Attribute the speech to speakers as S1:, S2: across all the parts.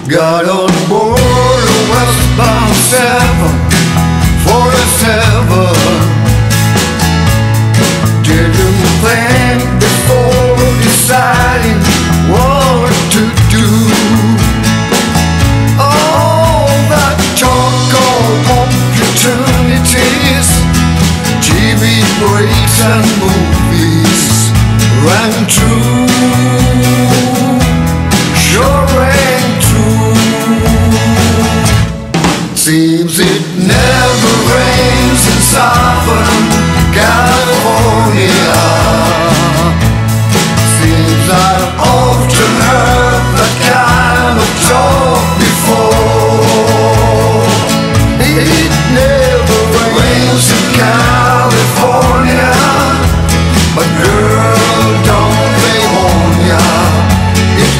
S1: Got on board a westbound 747. Didn't think before deciding what to do. All that talk of opportunities, TV breaks and movies rang true, sure rang true. Seems it never rains in Southern California. Seems I've often heard that kind of talk before. It never rains in California, but girl, don't they warn ya? It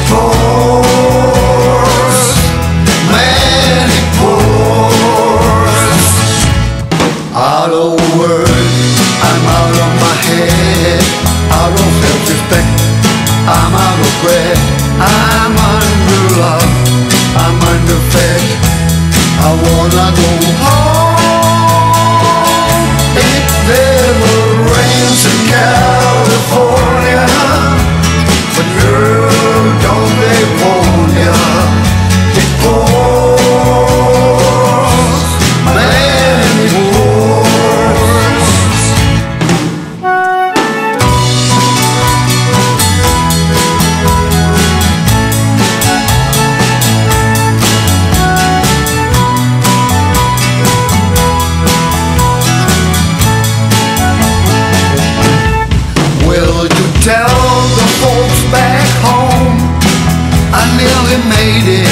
S1: pours, man, it pours. Out of words, I'm out of my head, out of self-respect, I'm out of breath, I'm under love, I'm underfed, I wanna go home. It never rains in California, but girl, don't they warn ya? It pours, man, it pours. Will you tell the folks back home I nearly made it?